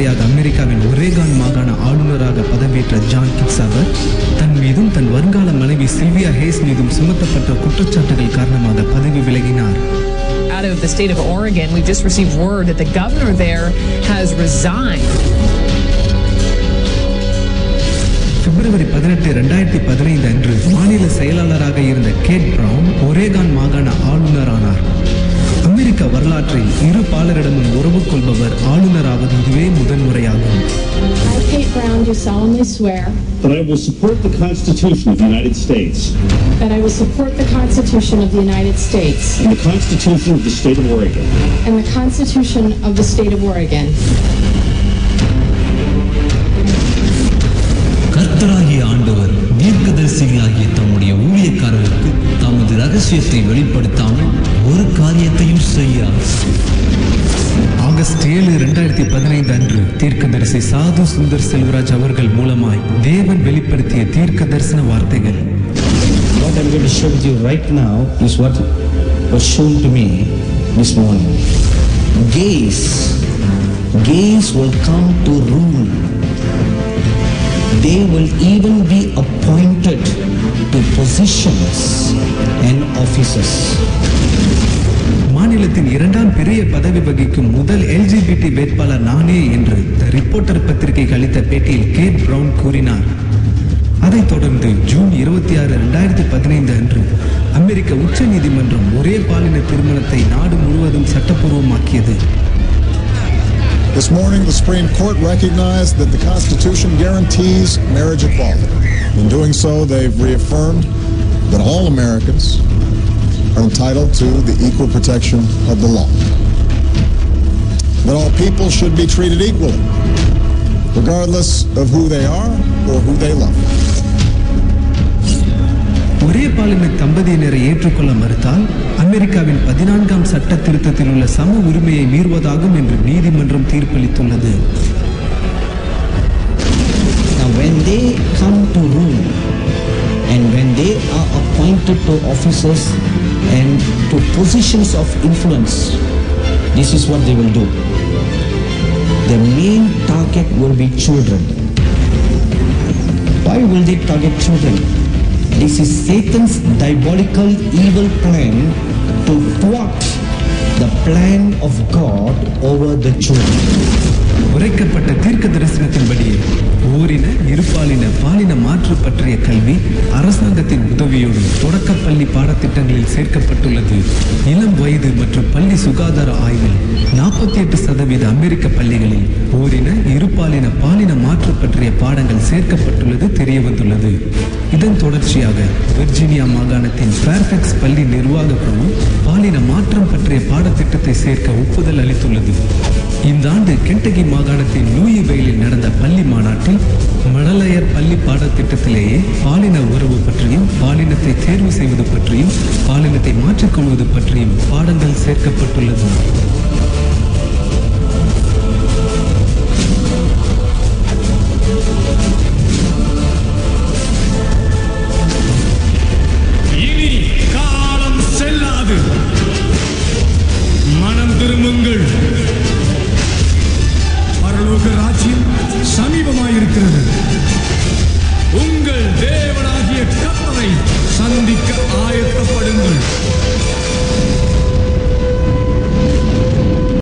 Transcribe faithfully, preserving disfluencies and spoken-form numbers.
முறையாக அமெரிக்காவின் ஒரேகான் மாகாண ஆளுநராக பதவியேற்ற ஜான் கிட்ஸ் அவர் தன் மீதும் தன் வருங்கால மனைவி சில்வியா ஹேஸ் மீதும் சுமத்தப்பட்ட குற்றச்சாட்டுகள் காரணமாக பதவி விலகினார். Out of the state of Oregon, we've just received word that the governor there has resigned. பிப்ரவரி பதினெட்டு இரண்டாயிரத்தி பதினைந்து அன்று மாநில செயலாளராக இருந்த கேட் பிரவுன் ஒரேகான் மாகாண ஆளுநரானார். அமெரிக்க வரலாற்றில் இரு பாலரிடமும் உறவு கொள்பவர் ஆளுநராவது இதுவே முதன்முறையாகும். I, Kate Brown, do solemnly swear that I will support the Constitution of the United States that I will support the Constitution of the United States and the Constitution of the State of Oregon and the Constitution of the State of Oregon. கர்த்தராகிய ஆண்டவர் தீர்க்கதரிசிகளாகிய தம்முடைய ஊழியக்காரருக்கு தமது ரகசியத்தை வெளிப்படுத்தாமல் ஒரு காரியத்தையும் செய்யார். August ஏழு இரண்டாயிரத்தி பதினைந்து அன்று தீர்க்கதரிசி சாது சுந்தர் செல்வராஜ் அவர்கள் மூலமாய் தேவன் வெளிப்படுத்திய தீர்க்க தரிசன வார்த்தைகள். What I'm going to share with you right now is what was shown to me this morning. Gays, gays will come to rule. They will even be appointed to positions and offices. மாநிலத்தின் இரண்டாம் பெரிய பதவி வகிக்கும் முதல் LGBT வேட்பாளர் நானே என்று தி reporter பத்திரிகைக்கு அளித்த பேட்டியில் கேட் பிரவுன் கூறினார். அதைத் தொடர்ந்து ஜூன் இருபத்தி ஆறு இரண்டாயிரத்தி பதினைந்து அன்று அமெரிக்க உச்ச நீதிமன்றம் ஒரே பாலின திருமணத்தை நாடு முழுவதும் சட்டப்பூர்வமாக்கியது. This morning, the Supreme Court recognized that the Constitution guarantees marriage equality. In doing so, they've reaffirmed that all Americans are entitled to the equal protection of the law. That all people should be treated equally, regardless of who they are or who they love. ஒரே பாலின தம்பதியினரை ஏற்றுக்கொள்ள மறுத்தால் அமெரிக்காவின் பதினான்காம் சட்ட திருத்தத்தில் உள்ள சம உரிமையை மீறுவதாகும் என்று நீதிமன்றம் தீர்ப்பளித்துள்ளது. Now when they come to rule and when they are appointed to offices and to positions of influence, this is what they will do. The main target will be children. Why will they target children? This is Satan's diabolical evil plan to thwart the plan of God over the children. உரைக்கப்பட்ட தீர்க்க தரிசனத்தின்படியே ஓரின இருபாலின பாலின மாற்று பற்றிய கல்வி அரசாங்கத்தின் உதவியோடு தொடக்கப்பள்ளி பாடத்திட்டங்களில் சேர்க்கப்பட்டுள்ளது. இளம் வயது மற்றும் பள்ளி சுகாதார ஆய்வில் நாற்பத்தி எட்டு சதவீத அமெரிக்க பள்ளிகளில் ஓரின இருபாலின பாலின மாற்று பற்றிய பாடங்கள் சேர்க்கப்பட்டுள்ளது தெரிய வந்துள்ளது. இதன் தொடர்ச்சியாக வெர்ஜீனியா மாகாணத்தின் ஃபேர்ஃபேக்ஸ் பள்ளி நிர்வாக குழு பாலின மாற்றம் பற்றிய பாடத்திட்டத்தை சேர்க்க ஒப்புதல் அளித்துள்ளது. இந்த ஆண்டு கென்டகி மாகாணத்தின் லூயிவெயிலில் நடந்த பள்ளி மாநாட்டில் மழலையர் பள்ளி பாடத்திட்டத்திலேயே பாலின உறவு பற்றியும் பாலினத்தை தேர்வு செய்வது பற்றியும் பாலினத்தை மாற்றிக்கொள்வது பற்றியும் பாடங்கள் சேர்க்கப்பட்டுள்ளது.